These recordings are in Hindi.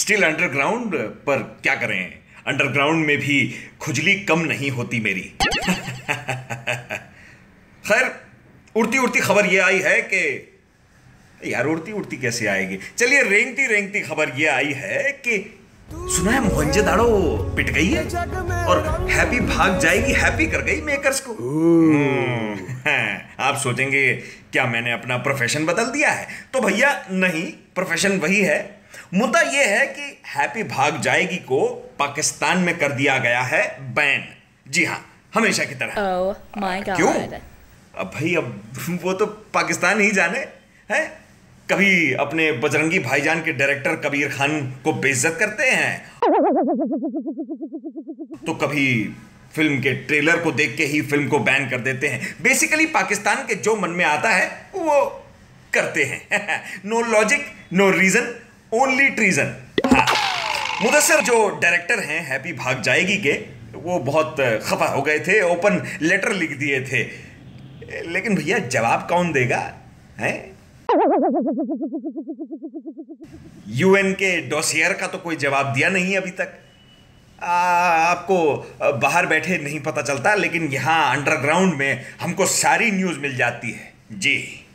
स्टिल अंडरग्राउंड, पर क्या करें, अंडरग्राउंड में भी खुजली कम नहीं होती मेरी। खैर, उड़ती उड़ती खबर यह आई है कि, यार उड़ती उड़ती कैसे आएगी, चलिए रेंगती रेंगती खबर यह आई है कि सुना है मोहनजोदाड़ो पिट गई है और हैप्पी भाग जाएगी, हैप्पी कर गई मेकर्स को। आप सोचेंगे क्या मैंने अपना प्रोफेशन बदल दिया है? तो भैया नहीं, प्रोफेशन वही है। मुद्दा यह है कि हैप्पी भाग जाएगी को पाकिस्तान में कर दिया गया है बैन। जी हाँ, हमेशा की तरह। Oh my God. क्यों? अब भाई, अब वो तो पाकिस्तान ही जाने हैं। कभी अपने बजरंगी भाईजान के डायरेक्टर कबीर खान को बेइज्जत करते हैं, तो कभी फिल्म के ट्रेलर को देख के ही फिल्म को बैन कर देते हैं। बेसिकली पाकिस्तान के जो मन में आता है वो करते हैं। No logic, no reason, only treason. हाँ, मुदस्सिर जो डायरेक्टर हैं हैप्पी भाग जाएगी के, वो बहुत खफा हो गए थे, ओपन लेटर लिख दिए थे। लेकिन भैया जवाब कौन देगा? हैं? यूएन के डोसियर का तो कोई जवाब दिया नहीं अभी तक। आपको बाहर बैठे नहीं पता चलता, लेकिन यहां अंडरग्राउंड में हमको सारी न्यूज मिल जाती है। जी,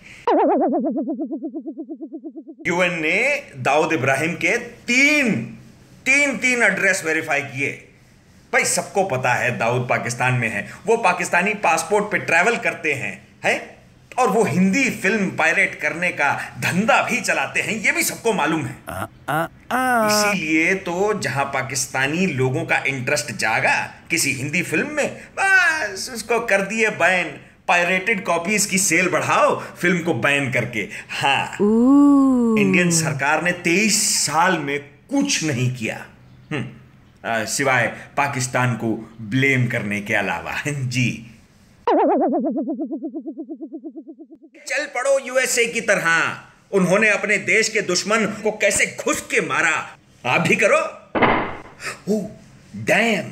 यूएन ने दाऊद इब्राहिम के तीन एड्रेस वेरीफाई किए। भाई सबको पता है दाऊद पाकिस्तान में है, वो पाकिस्तानी पासपोर्ट पे ट्रैवल करते हैं और वो हिंदी फिल्म पायरेट करने का धंधा भी चलाते हैं, ये भी सबको मालूम है। इसीलिए तो जहां पाकिस्तानी लोगों का इंटरेस्ट जागा किसी हिंदी फिल्म में, बस उसको कर दिए बैन। पायरेटेड कॉपीज की सेल बढ़ाओ फिल्म को बैन करके। हाँ, इंडियन सरकार ने 23 साल में कुछ नहीं किया सिवाय पाकिस्तान को ब्लेम करने के अलावा। जी, चल पड़ो यूएसए की तरह। उन्होंने अपने देश के दुश्मन को कैसे घुस के मारा, आप भी करो। Oh damn.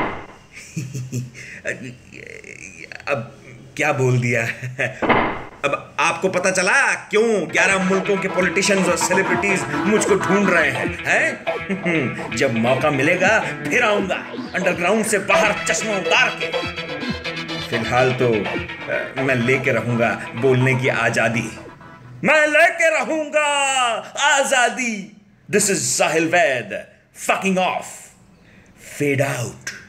अब क्या बोल दिया? अब आपको पता चला क्यों 11 मुल्कों के पॉलिटिशियंस और सेलिब्रिटीज मुझको ढूंढ रहे हैं? जब मौका मिलेगा फिर आऊंगा अंडरग्राउंड से बाहर चश्मा उतार के। फिलहाल तो मैं लेके रहूंगा बोलने की आजादी, मैं लेके रहूंगा आजादी। This is Sahil Vaid, fucking off, fade out.